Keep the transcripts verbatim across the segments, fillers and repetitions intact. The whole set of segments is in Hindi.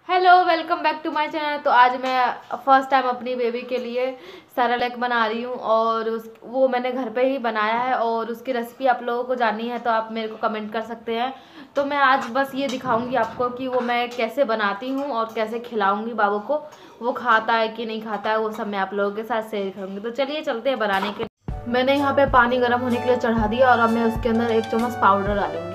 Hello, welcome back to my channel. तो आज मैं फर्स्ट टाइम अपनी बेबी के लिए सेरेलैक बना रही हूँ और उस वो मैंने घर पे ही बनाया है और उसकी रेसिपी आप लोगों को जाननी है तो आप मेरे को कमेंट कर सकते हैं। तो मैं आज बस ये दिखाऊंगी आपको कि वो मैं कैसे बनाती हूँ और कैसे खिलाऊंगी बाबू को, वो खाता है कि नहीं खाता है, वो सब मैं आप लोगों के साथ शेयर करूँगी। तो चलिए चलते हैं बनाने के लिए। मैंने यहाँ पे पानी गर्म होने के लिए चढ़ा दिया और अब मैं उसके अंदर एक चम्मच पाउडर डालूंगी।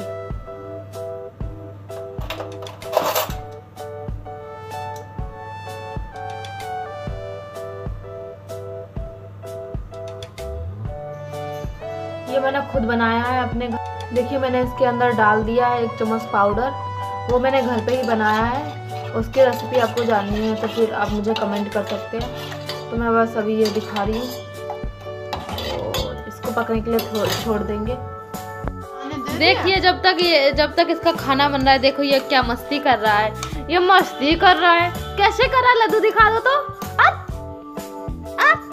ये मैंने खुद बनाया है अपने घर। देखिए मैंने इसके अंदर डाल दिया है एक चम्मच पाउडर, वो मैंने घर पे ही बनाया है। उसकी रेसिपी आपको जाननी है तो फिर आप मुझे कमेंट कर सकते हैं। तो मैं बस अभी ये दिखा रही हूँ और इसको पकने के लिए छोड़ देंगे। देखिए जब तक ये जब तक इसका खाना बन रहा है, देखो ये क्या मस्ती कर रहा है, ये मस्ती कर रहा है। कैसे कर रहा है लड्डू, दिखा दो तो। अप, अप,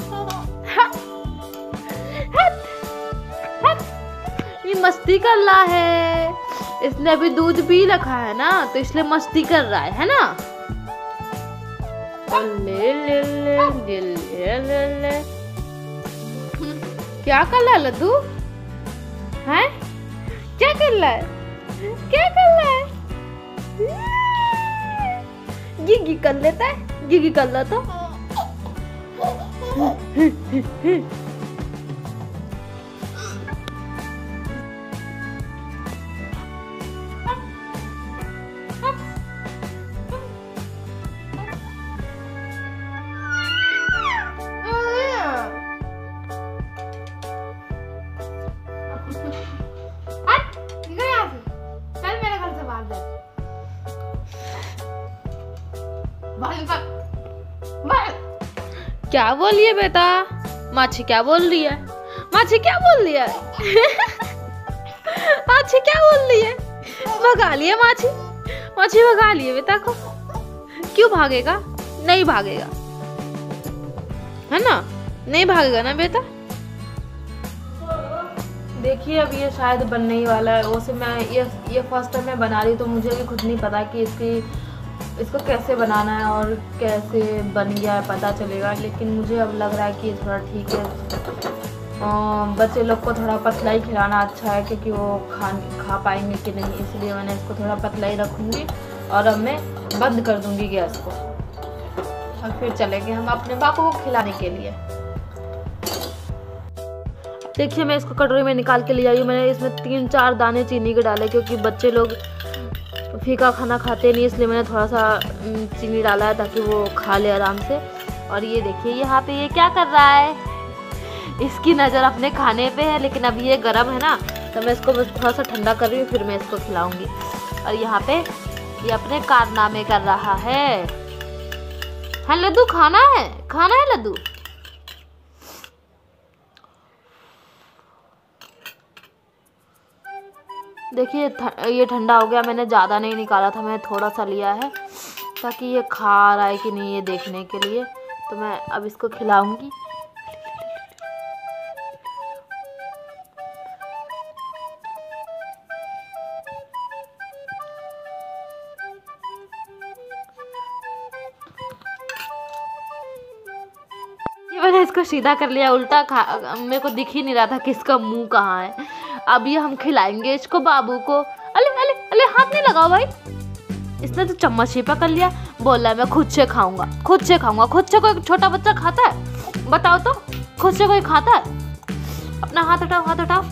ये मस्ती कर रहा है, इसने अभी दूध पी रखा है ना तो इसलिए मस्ती कर रहा है है ना। ले ले ले ले ले ले ले। क्या कर रहा है लड्डू, हैं? क्या कर रहा है, क्या कर रहा है? गिगी कर लेता है, गिगी कर रहा था। क्या बोल रही है बेटा, माछी क्या बोल रही है, माछी क्या बोल रही है? माछी क्या बोल रही है? भगा लिया माछी, माछी भगा लिए बेटा को। क्यों भागेगा, नहीं भागेगा है ना, नहीं भागेगा ना बेटा। देखिए अब ये शायद बनने ही वाला है। वैसे मैं ये ये फर्स्ट टाइम मैं बना रही हूँ तो मुझे भी खुद नहीं पता कि इसकी इसको कैसे बनाना है और कैसे बन गया है, पता चलेगा। लेकिन मुझे अब लग रहा है कि थोड़ा ठीक है। आ, बच्चे लोग को थोड़ा पतला ही खिलाना अच्छा है क्योंकि वो खा खा पाएंगे कि नहीं, इसलिए मैंने इसको थोड़ा पतला ही रखूँगी। और अब मैं बंद कर दूँगी गैस को और फिर चलेंगे हम अपने बापू को खिलाने के लिए। देखिए मैं इसको कटोरी में निकाल के ले आई हूँ। मैंने इसमें तीन चार दाने चीनी के डाले क्योंकि बच्चे लोग फीका खाना खाते नहीं, इसलिए मैंने थोड़ा सा चीनी डाला है ताकि वो खा ले आराम से। और ये देखिए यहाँ पे ये क्या कर रहा है, इसकी नज़र अपने खाने पे है, लेकिन अभी ये गर्म है ना तो मैं इसको बस थोड़ा सा ठंडा कर रही हूँ, फिर मैं इसको खिलाऊंगी। और यहाँ पे ये अपने कारनामे कर रहा है। हाँ लड्डू, खाना है, खाना है लड्डू। देखिए ये ठंडा हो गया, मैंने ज़्यादा नहीं निकाला था, मैंने थोड़ा सा लिया है ताकि ये खा रहा है कि नहीं ये देखने के लिए। तो मैं अब इसको खिलाऊंगी। ये मैंने इसको सीधा कर लिया, उल्टा खा, मेरे को दिख ही नहीं रहा था कि इसका मुंह कहाँ है। अब ये हम खिलाएंगे इसको बाबू को। अले अले अले, हाथ नहीं लगाओ भाई, इसने तो चम्मच ही पकड़ लिया। बोल रहा है मैं खुद से खाऊंगा, खुद से खाऊंगा। खुद से कोई छोटा बच्चा खाता है, बताओ तो, खुद से कोई खाता है? अपना हाथ हटाओ, हाथ हटाओ।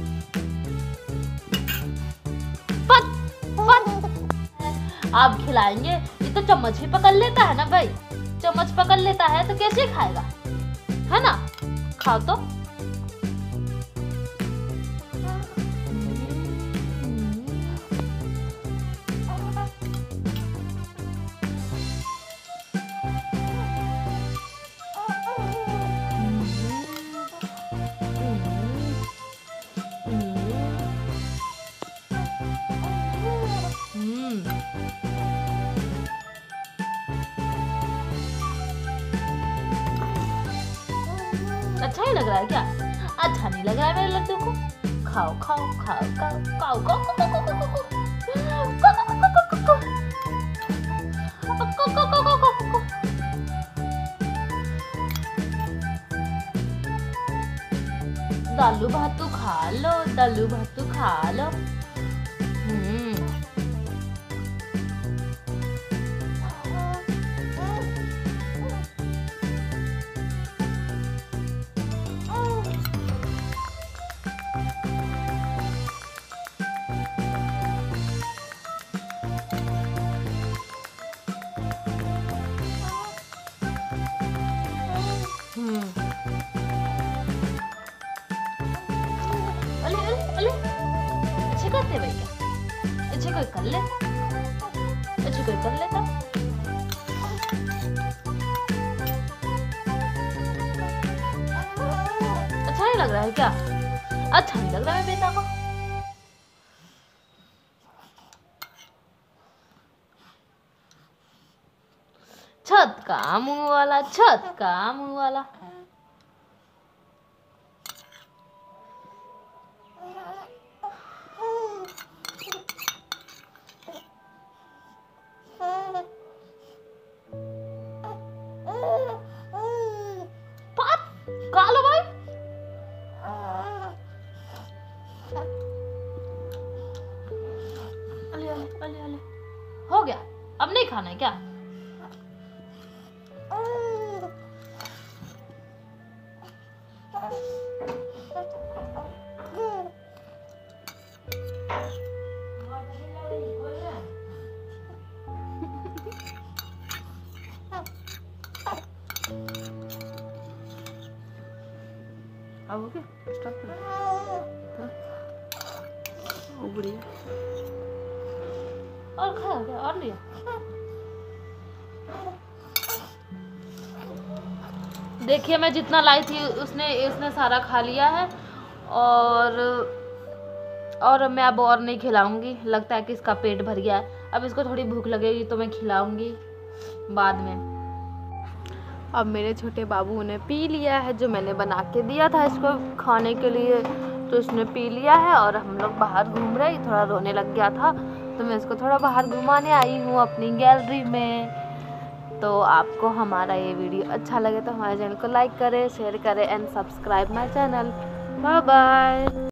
पत, पत। आप खिलाएंगे, ये तो चम्मच ही पकड़ लेता है ना भाई, चम्मच पकड़ लेता है तो कैसे खाएगा, है ना। खाओ तो। अच्छा ही लग रहा है क्या? अच्छा नहीं लग रहा है मेरे लड्डू को। खाओ खाओ खाओ खाओ खाओ खाओ खाओ खाओ खाओ खाओ खाओ खाओ खाओ खाओ खाओ खाओ खाओ दालू भातू खा लो, दालू भातू खा लो। हम्म हम्म अले अले अले अच्छे करते भाई क्या? अच्छे कोई कर ले, अच्छे कोई कर लेता। अच्छा नहीं लग रहा है क्या? अच्छा नहीं लग रहा है बेटा को। छत का मुंह वाला, छत का मुंह वाला। कालो भाई अले अले अले अले हो गया, अब नहीं खाना है क्या? अब हो गया, स्टॉप कर। ओ बढ़िया, और खा गया और लिया। देखिए मैं जितना लाई थी उसने उसने सारा खा लिया है, और और मैं अब और नहीं खिलाऊंगी। लगता है कि इसका पेट भर गया है। अब इसको थोड़ी भूख लगेगी तो मैं खिलाऊंगी बाद में। अब मेरे छोटे बाबू ने पी लिया है, जो मैंने बना के दिया था इसको खाने के लिए, तो इसने पी लिया है। और हम लोग बाहर घूम रहे, थोड़ा रोने लग गया था तो मैं इसको थोड़ा बाहर घुमाने आई हूँ अपनी गैलरी में। तो आपको हमारा ये वीडियो अच्छा लगे तो हमारे चैनल को लाइक करें, शेयर करें and subscribe my channel. Bye bye.